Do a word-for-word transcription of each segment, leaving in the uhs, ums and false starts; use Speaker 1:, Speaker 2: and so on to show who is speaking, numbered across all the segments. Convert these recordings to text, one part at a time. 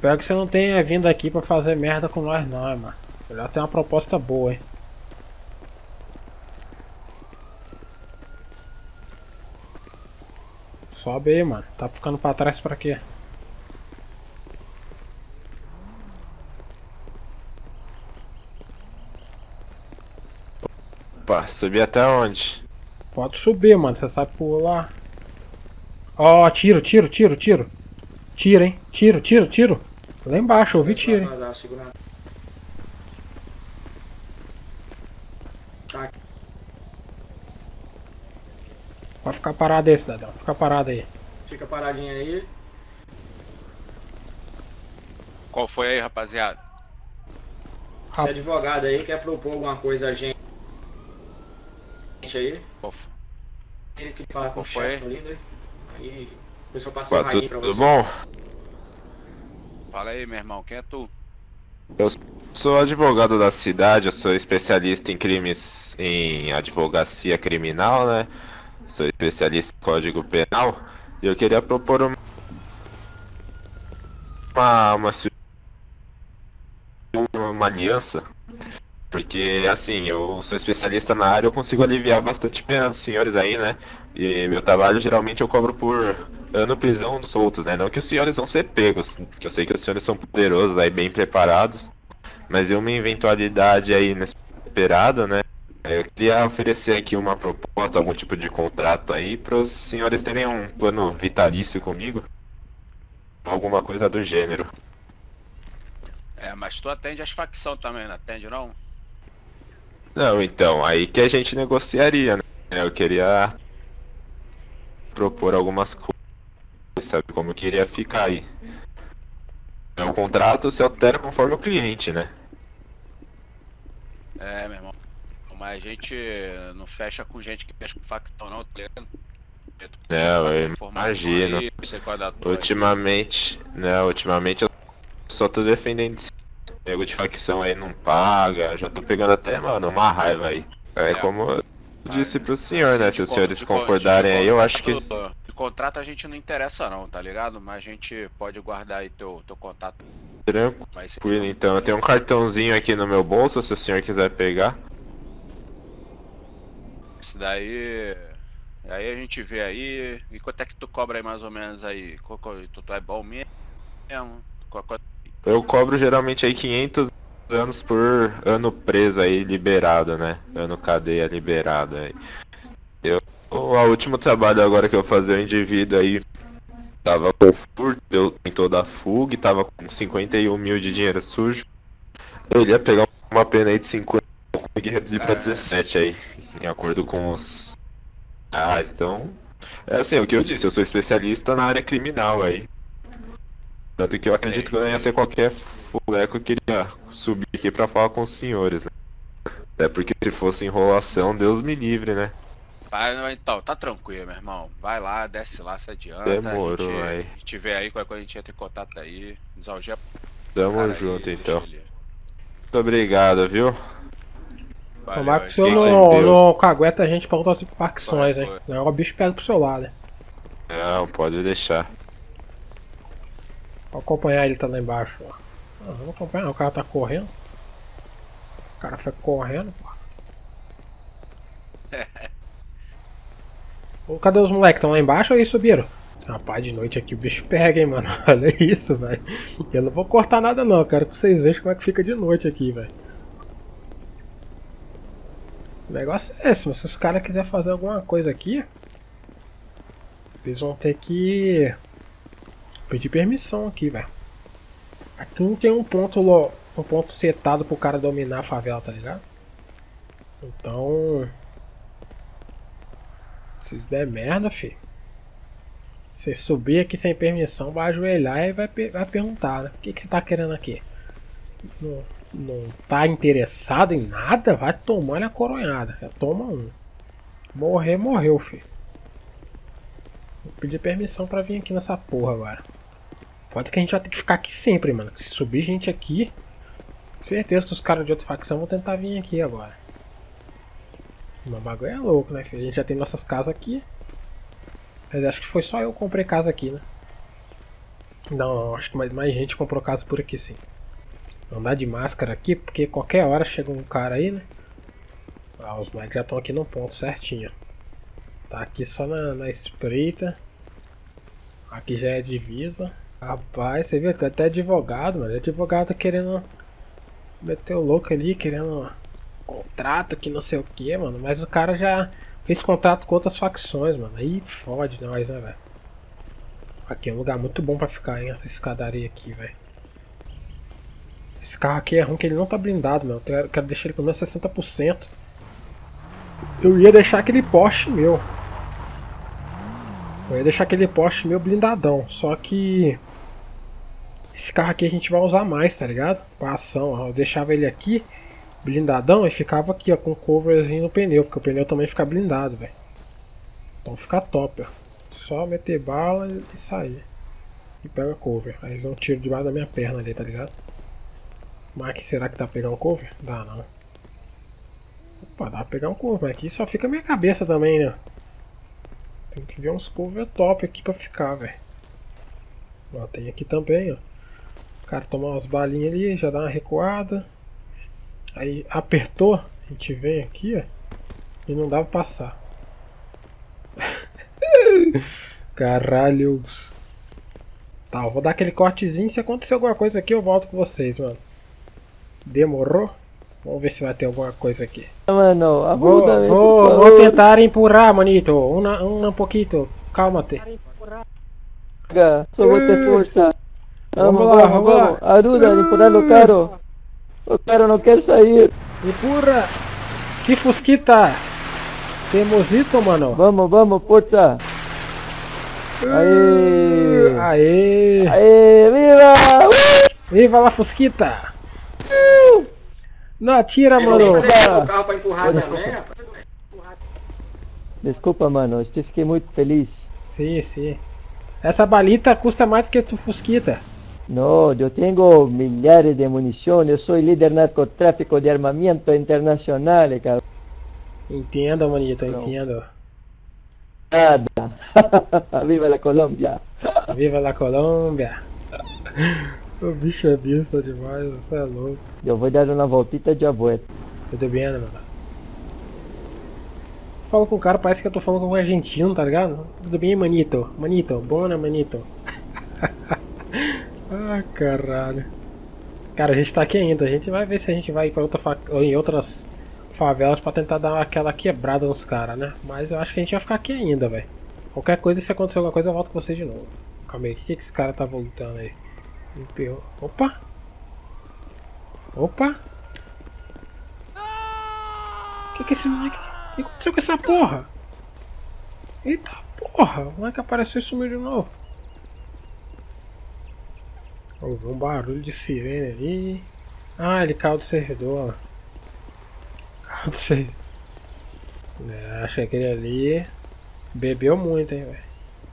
Speaker 1: espero que você não tenha vindo aqui pra fazer merda com nós não, mano. Eu já tenho uma proposta boa, hein. Sobe aí, mano. Tá ficando pra trás pra quê?
Speaker 2: Opa, subir até onde?
Speaker 1: Pode subir, mano. Você sabe pular. Ó, oh, tiro, tiro, tiro, tiro. Tiro, hein? Tiro, tiro, tiro. Lá embaixo, eu ouvi tiro, hein? Pode ficar parado aí, cidadão. Fica parado aí.
Speaker 3: Fica paradinho aí.
Speaker 4: Qual foi aí, rapaziada?
Speaker 3: Esse advogado aí quer propor alguma coisa a gente aí.
Speaker 4: Qual foi?
Speaker 3: Ele que fala com o chefe ali, né? Aí o pessoal passa um
Speaker 2: Opa,
Speaker 3: rainho pra
Speaker 2: tudo
Speaker 3: você.
Speaker 2: bom?
Speaker 4: Fala aí, meu irmão, quem é tu?
Speaker 2: Eu sou advogado da cidade, eu sou especialista em crimes, em advocacia criminal, né? Sou especialista em código penal e eu queria propor uma uma, uma, uma aliança, porque assim, eu sou especialista na área, eu consigo aliviar bastante pena dos senhores aí, né? E meu trabalho geralmente eu cobro por ano prisão dos soltos, né? Não que os senhores vão ser pegos, que eu sei que os senhores são poderosos aí, bem preparados, mas em uma eventualidade aí inesperada, né? Eu queria oferecer aqui uma proposta, algum tipo de contrato aí, para os senhores terem um plano vitalício comigo, alguma coisa do gênero.
Speaker 4: É, mas tu atende as facções também, não atende não?
Speaker 2: Não, então, aí que a gente negociaria, né? Eu queria propor algumas coisas, sabe como eu queria ficar aí. O contrato se altera conforme o cliente, né?
Speaker 4: É, meu irmão. Mas a gente não fecha com gente que fecha com facção não, tá ligado?
Speaker 2: É, eu imagino.
Speaker 4: Aí, você pode dar tua
Speaker 2: Ultimamente, né, ultimamente eu só tô defendendo esse nego de facção aí, não paga, já tô pegando até, mano, uma raiva aí. É,
Speaker 4: É.
Speaker 2: como eu disse pro
Speaker 4: Assim,
Speaker 2: senhor, né,
Speaker 4: de
Speaker 2: se os
Speaker 4: con-
Speaker 2: senhores
Speaker 4: de con-
Speaker 2: concordarem
Speaker 4: de
Speaker 2: aí, eu acho que...
Speaker 4: contrato- De contrato a gente não interessa não, tá ligado? Mas a gente pode guardar aí teu, teu contato. Vai ser-
Speaker 2: Tranquilo, então, eu tenho um cartãozinho aqui no meu bolso, se o senhor quiser pegar.
Speaker 4: Isso daí. Aí a gente vê aí. E quanto é que tu cobra aí mais ou menos aí? Qual- qual- Tu, tu é bom mesmo? Qual- qual-
Speaker 2: Eu cobro geralmente aí quinhentos anos por ano preso aí, liberado, né? Ano cadeia liberado aí. Eu, o último trabalho agora que eu fazia, o indivíduo aí tava com furto, eu tentou dar fuga e tava com cinquenta e um mil de dinheiro sujo. Eu ia pegar uma pena aí de cinquenta, eu consegui reduzir pra
Speaker 4: É.
Speaker 2: dezessete aí, em acordo com os... Ah, então... É assim, é o que eu disse, eu sou especialista na área criminal aí. Tanto que eu acredito que eu não ia ser qualquer fuleco que queria subir aqui pra falar com os senhores, né? Até porque se fosse enrolação, Deus me livre, né?
Speaker 4: Vai, então, tá tranquilo, meu irmão. Vai lá, desce lá, se adianta.
Speaker 2: Demorou,
Speaker 4: a
Speaker 2: aí.
Speaker 4: gente, a gente vê aí qualquer coisa, a gente entra em contato aí. Desalgema.
Speaker 2: Tamo
Speaker 4: cara
Speaker 2: junto,
Speaker 4: aí,
Speaker 2: então.
Speaker 4: deixa ele.
Speaker 2: Muito obrigado, viu?
Speaker 4: Valeu,
Speaker 1: Tomara que o senhor
Speaker 2: fica
Speaker 1: não,
Speaker 2: com Deus.
Speaker 1: não cagueta a gente pra outras facções, hein.
Speaker 4: Foi,
Speaker 1: Não, o bicho pega pro seu lado, hein.
Speaker 2: Não, pode deixar.
Speaker 1: Vou acompanhar ele, tá lá embaixo, ó. Ah, vamos acompanhar, o cara tá correndo. O cara foi correndo, pô. Ô, cadê os moleques? Estão lá embaixo ou aí subiram? Rapaz, de noite aqui o bicho pega, hein, mano. Olha isso, velho. Eu não vou cortar nada não, eu quero que vocês vejam como é que fica de noite aqui, velho. O negócio é esse, mas se os caras quiserem fazer alguma coisa aqui, eles vão ter que pedir permissão aqui, velho. Aqui não tem um ponto, lo- um ponto setado pro cara dominar a favela, tá ligado? Então... Se isso der merda, filho. Você subir aqui sem permissão, vai ajoelhar e vai, pe- vai perguntar, né? O que, que você tá querendo aqui? Não, não tá interessado em nada? Vai tomando a coronhada. Já toma um. Morrer, morreu, filho. Vou pedir permissão pra vir aqui nessa porra agora. Foda que a gente vai ter que ficar aqui sempre, mano. Se subir gente aqui, certeza que os caras de outra facção vão tentar vir aqui agora. O bagulho é louco, né, filho? A gente já tem nossas casas aqui. Mas acho que foi só eu que comprei casa aqui, né? Não, não, acho que mais, mais gente comprou casa por aqui sim. Andar de máscara aqui, porque qualquer hora chega um cara aí, né? Ah, os moleques já estão aqui no ponto certinho. Tá aqui só na, na espreita. Aqui já é divisa. Rapaz, você viu? Tem até advogado, mano. Advogado querendo meter o louco ali, querendo contrato que não sei o que, mano. Mas o cara já fez contrato com outras facções, mano. Aí fode nós, né, velho? Aqui é um lugar muito bom pra ficar, hein? Essa escadaria aqui, velho. Esse carro aqui é ruim que ele não tá blindado, meu. Eu quero deixar ele com menos sessenta por cento. Eu ia deixar aquele Porsche meu. Eu ia deixar aquele Porsche meu blindadão. Só que esse carro aqui a gente vai usar mais, tá ligado? Pra ação, ó. Eu deixava ele aqui blindadão e ficava aqui, ó, com coverzinho no pneu. Porque o pneu também fica blindado, velho. Então fica top, ó. Só meter bala e sair. E pega cover. Aí eles dão um tiro debaixo da minha perna ali, tá ligado? Mas aqui será que dá pra pegar um cover? Dá não. Opa, dá pra pegar um cover, mas aqui só fica a minha cabeça também, né? Tem que ver uns cover top aqui pra ficar, velho. Ó, tem aqui também, ó. O cara toma umas balinhas ali, já dá uma recuada. Aí apertou, a gente vem aqui, ó. E não dá pra passar. Caralhos. Tá, eu vou dar aquele cortezinho. Se acontecer alguma coisa aqui, eu volto com vocês, mano. Demorou? Vamos ver se vai ter alguma coisa aqui.
Speaker 5: Mano,
Speaker 1: Vou,
Speaker 5: ajuda-me,
Speaker 1: vou,
Speaker 5: por
Speaker 1: vou
Speaker 5: favor.
Speaker 1: tentar empurrar, manito. Um, um, um pouquinho. Calma-te.
Speaker 5: Só vou ter força.
Speaker 1: Vamos
Speaker 5: Vamos,
Speaker 1: lá,
Speaker 5: vamos,
Speaker 1: vamos
Speaker 5: vamos.
Speaker 1: lá.
Speaker 5: Ajuda a empurrar o carro. O carro não quer sair.
Speaker 1: Empurra. Que fusquita. Temosito, mano.
Speaker 5: Vamos, vamos, força. Aê.
Speaker 1: Aê.
Speaker 5: Aê, viva! Uh!
Speaker 1: Viva la fusquita. Não atira,
Speaker 3: Eu
Speaker 1: mano.
Speaker 3: vou deixar o carro pra empurrar também, rapaz.
Speaker 5: Desculpa, mano, eu fiquei muito feliz.
Speaker 1: Sim, sim. Essa balita custa mais que tu fusquita.
Speaker 5: No, yo tengo millares de munición, yo soy líder narcotráfico de armamento internacional, cabrón.
Speaker 1: Entendo, manito,
Speaker 5: Não.
Speaker 1: entendo.
Speaker 5: Nada. Viva la Colombia.
Speaker 1: Viva la Colômbia. O bicho é bicho demais, você é louco.
Speaker 5: Eu vou dar uma voltita e já vou.
Speaker 1: Tudo bem, né, mano? Falo com o cara, parece que eu tô falando com um argentino, tá ligado? Tudo bem, manito? Manito, bona, manito. Ah, caralho. Cara, a gente tá aqui ainda. A gente vai ver se a gente vai pra outra fa... em outras favelas pra tentar dar aquela quebrada nos caras, né? Mas eu acho que a gente vai ficar aqui ainda, velho. Qualquer coisa, se acontecer alguma coisa, eu volto com vocês de novo. Calma aí, o que, que esse cara tá voltando aí? Opa! Opa! O que que esse moleque... O que aconteceu com essa porra? Eita porra! O moleque apareceu e sumiu de novo. Ouvi um barulho de sirene ali. Ah, ele caiu do servidor. Caiu do servidor. É, achei que ele ali bebeu muito, hein, velho.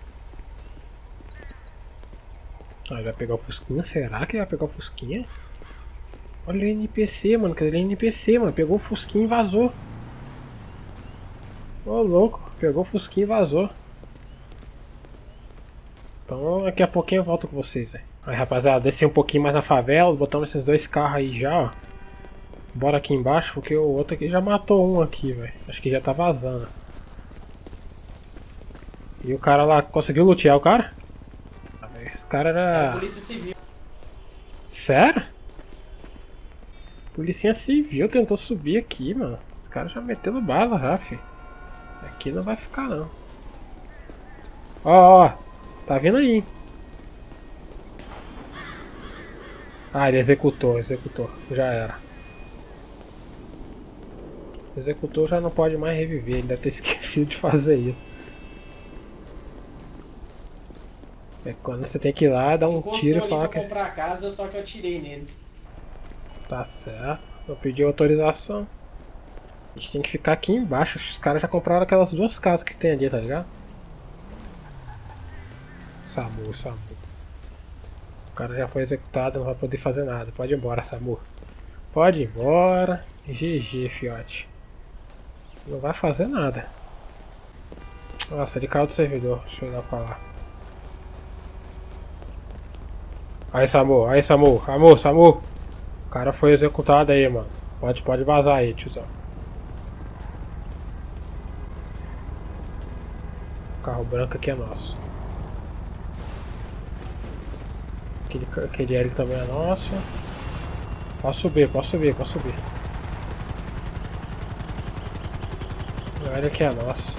Speaker 1: Ah, ele vai pegar o Fusquinha? Será que ele vai pegar o Fusquinha? Olha o N P C, mano. Cadê o N P C, mano? Pegou o Fusquinha e vazou. Ô, louco. Pegou o Fusquinha e vazou. Então daqui a pouquinho eu volto com vocês, velho. Aí, rapaziada, desci um pouquinho mais na favela. Botamos esses dois carros aí já, ó. Bora aqui embaixo, porque o outro aqui já matou um aqui, velho. Acho que já tá vazando. E o cara lá, conseguiu lutear o cara? Esse cara
Speaker 3: É a
Speaker 1: era...
Speaker 3: Polícia Civil.
Speaker 1: Sério? Policinha Civil tentou subir aqui, mano. Os caras já metendo bala já, fi. Aqui não vai ficar, não. Ó, ó. Tá vindo aí. Ah, ele executou, executou. Já era. Executou, já não pode mais reviver. Ele deve ter esquecido de fazer isso. É quando você tem que ir lá, dar um tiro e falar que...
Speaker 3: Eu comprar a casa, só que eu tirei nele.
Speaker 1: Tá certo. Eu pedi autorização. A gente tem que ficar aqui embaixo. Os caras já compraram aquelas duas casas que tem ali, tá ligado? Samu, Samu. O cara já foi executado, não vai poder fazer nada. Pode ir embora, Samu. Pode ir embora. G G, fiote. Não vai fazer nada. Nossa, ele caiu do servidor. Deixa eu olhar pra lá. Aí, Samu, aí, Samu, Samu, Samu. O cara foi executado aí, mano. Pode, pode vazar aí, tiozão. O carro branco aqui é nosso. Aquele, aquele L também é nosso. Posso subir, posso subir, posso subir. O L aqui é nosso.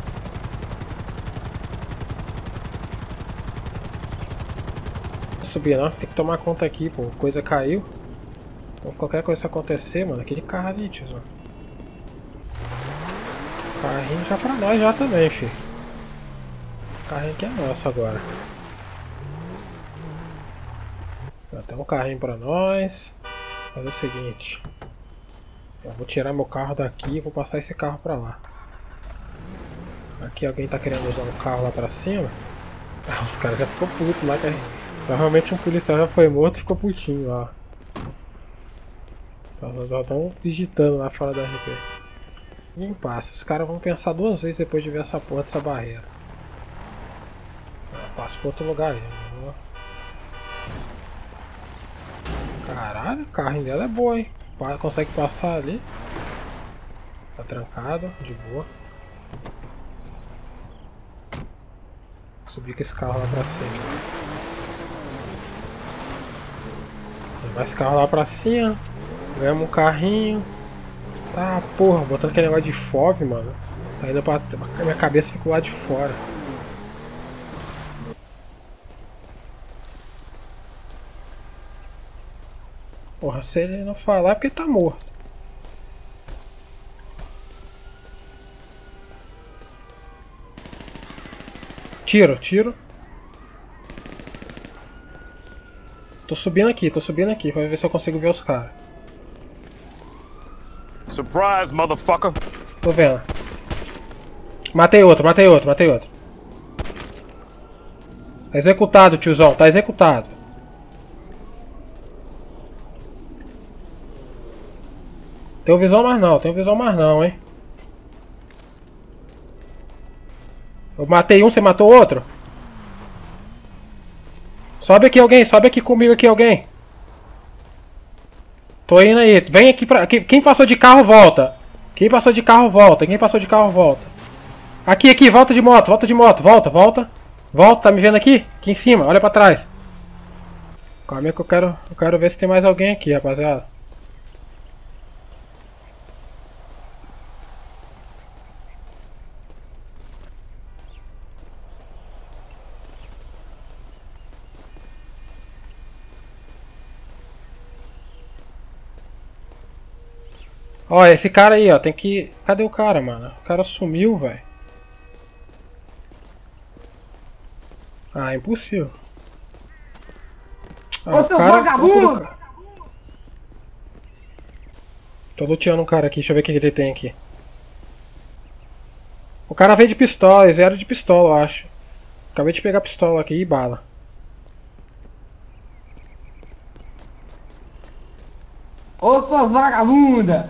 Speaker 1: Subir não, tem que tomar conta aqui, pô, coisa caiu. Então qualquer coisa acontecer, mano, aquele carro ali, tiozão. Carrinho já pra nós já também, filho. O carrinho aqui é nosso agora. Já tem um carrinho pra nós. Fazer o seguinte. Eu vou tirar meu carro daqui e vou passar esse carro pra lá. Aqui alguém tá querendo usar um carro lá pra cima. Ah, os caras já ficou puto lá, cara. Provavelmente um policial já foi morto e ficou putinho lá. Já estão digitando lá fora da R P. Ninguém passa. Os caras vão pensar duas vezes depois de ver essa porra dessa barreira. Eu passo pra outro lugar aí. Vou... Caralho, o carrinho dela é boa, hein? Consegue passar ali. Tá trancado, de boa. Vou subir com esse carro lá pra cima. Levar esse carro lá pra cima. Ganhamos um carrinho. Ah, porra, botando aquele negócio de fove, mano. Tá indo pra... Minha cabeça ficou lá de fora. Porra, se ele não falar é porque ele tá morto. Tiro, tiro. Tô subindo aqui, tô subindo aqui. Vai ver se eu consigo ver os caras.
Speaker 6: Surprise, motherfucker!
Speaker 1: Tô vendo. Matei outro, matei outro, matei outro. Tá executado, tiozão, tá executado. Tem visão mais não, tem visão mais não, hein. Eu matei um, você matou outro? Sobe aqui alguém, sobe aqui comigo aqui alguém. Tô indo aí, vem aqui pra... Quem passou de carro volta. Quem passou de carro volta, quem passou de carro volta. Aqui, aqui, volta de moto, volta de moto, volta, volta. Volta, tá me vendo aqui? Aqui em cima, olha pra trás. Calma aí que eu quero, eu quero ver se tem mais alguém aqui, rapaziada. Ó, esse cara aí, ó, tem que... Cadê o cara, mano? O cara sumiu, velho. Ah, impossível. Ah,
Speaker 7: Ô, seu vagabundo!
Speaker 1: Tô luteando um cara aqui, deixa eu ver o que ele tem aqui. O cara veio de pistola, eles vieram de pistola, eu acho. Acabei de pegar a pistola aqui e bala.
Speaker 7: Ô, sua vagabunda!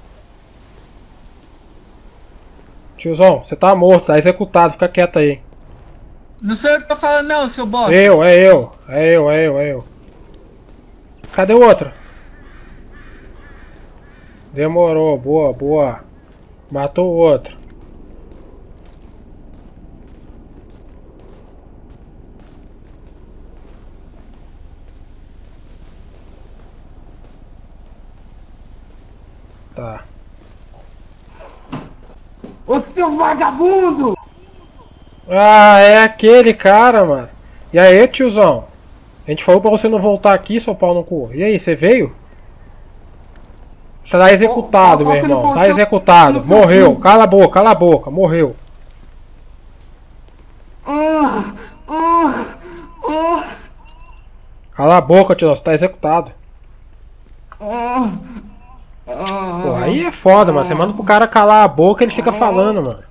Speaker 1: Tiozão, você tá morto, tá executado, fica quieto aí.
Speaker 7: Não sou eu que tô falando não, seu bosta.
Speaker 1: Eu, é eu, é eu, é eu, é eu. Cadê o outro? Demorou, boa, boa. Matou o outro. Tá.
Speaker 7: Ô, seu vagabundo!
Speaker 1: Ah, é aquele cara, mano. E aí, tiozão? A gente falou pra você não voltar aqui, seu pau no cu. E aí, você veio? Você tá executado,
Speaker 7: Ô, ô,
Speaker 1: meu
Speaker 7: você não
Speaker 1: irmão.
Speaker 7: falou
Speaker 1: Tá
Speaker 7: que eu-
Speaker 1: executado.
Speaker 7: não sei o
Speaker 1: Morreu.
Speaker 7: que-
Speaker 1: Cala a boca, cala a boca. Morreu.
Speaker 7: Ah, ah, ah,
Speaker 1: Cala a boca, tiozão. Você tá executado.
Speaker 7: ah, ah,
Speaker 1: Pô, aí é foda, mano. Você manda pro cara calar a boca e ele fica falando, mano.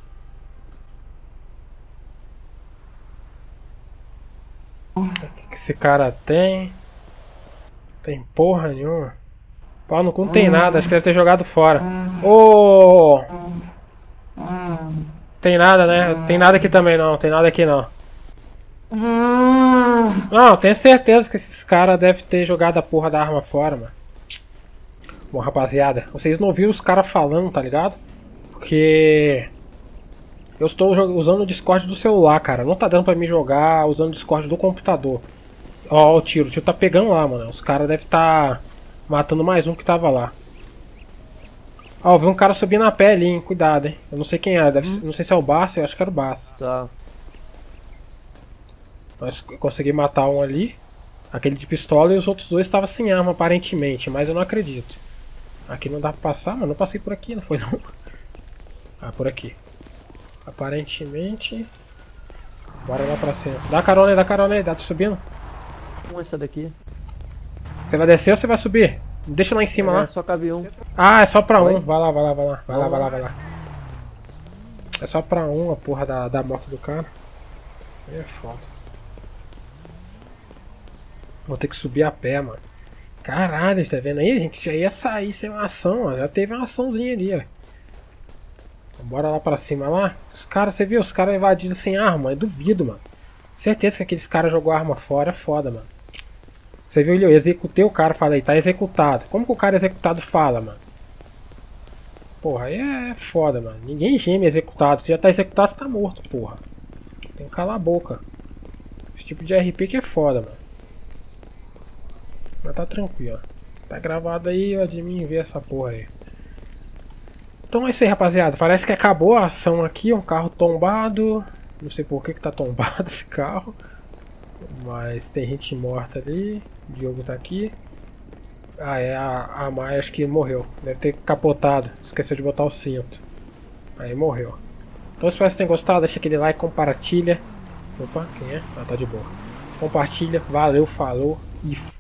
Speaker 1: O que que esse cara tem? Tem porra nenhuma. Pau no cu não tem nada, acho que deve ter jogado fora. Ô!
Speaker 7: ah.
Speaker 1: Tem nada, né? Tem nada aqui também não, tem nada aqui não.
Speaker 7: Ah,
Speaker 1: Não, eu tenho certeza que esses caras devem ter jogado a porra da arma fora, mano. Bom, rapaziada, vocês não viram os caras falando, tá ligado? Porque eu estou usando o Discord do celular, cara. Não tá dando pra mim jogar usando o Discord do computador. Ó, o tiro, o tiro tá pegando lá, mano. Os caras devem estar matando mais um que tava lá. Ó, eu vi um cara subir na pé ali, hein? Cuidado, hein? Eu não sei quem é, deve ser, não sei se é o Barça, eu acho que era o Barça.
Speaker 5: Tá.
Speaker 1: Mas eu consegui matar um ali, aquele de pistola, e os outros dois estavam sem arma aparentemente, mas eu não acredito. Aqui não dá pra passar, mas não passei por aqui, não foi não. Ah, por aqui. Aparentemente. Bora lá pra cima. Dá carona aí, dá carona aí, dá, tô subindo.
Speaker 5: Um essa daqui.
Speaker 1: Você vai descer ou você vai subir? Deixa lá em cima
Speaker 5: É,
Speaker 1: lá.
Speaker 5: só cabe um.
Speaker 1: Ah, é só pra
Speaker 5: Oi?
Speaker 1: um. Vai lá, vai lá, vai lá. Vai lá,
Speaker 5: Vamos
Speaker 1: vai lá,
Speaker 5: lá.
Speaker 1: vai lá. É só pra um a porra da, da moto do cara. Aí é foda. Vou ter que subir a pé, mano. Caralho, tá vendo aí? A gente já ia sair sem uma ação, ó. Já teve uma açãozinha ali, ó. Então, bora lá pra cima lá. Os caras, você viu? Os caras invadiram sem arma. Eu duvido, mano. Certeza que aqueles caras jogou a arma fora. É foda, mano. Você viu? Eu executei o cara, falei, tá executado. Como que o cara executado fala, mano? Porra, aí é foda, mano. Ninguém geme executado. Se já tá executado, você tá morto, porra. Tem que calar a boca. Esse tipo de R P que é foda, mano. Mas tá tranquilo. Tá gravado aí, ó, de mim ver essa porra aí. Então é isso aí, rapaziada. Parece que acabou a ação aqui. Um carro tombado. Não sei por que que tá tombado esse carro. Mas tem gente morta ali. O Diogo tá aqui. Ah, é a, a Maia, acho que morreu. Deve ter capotado. Esqueceu de botar o cinto. Aí morreu. Então espero que vocês tenham gostado. Deixa aquele like, compartilha. Opa, quem é? Ah, tá de boa. Compartilha. Valeu, falou e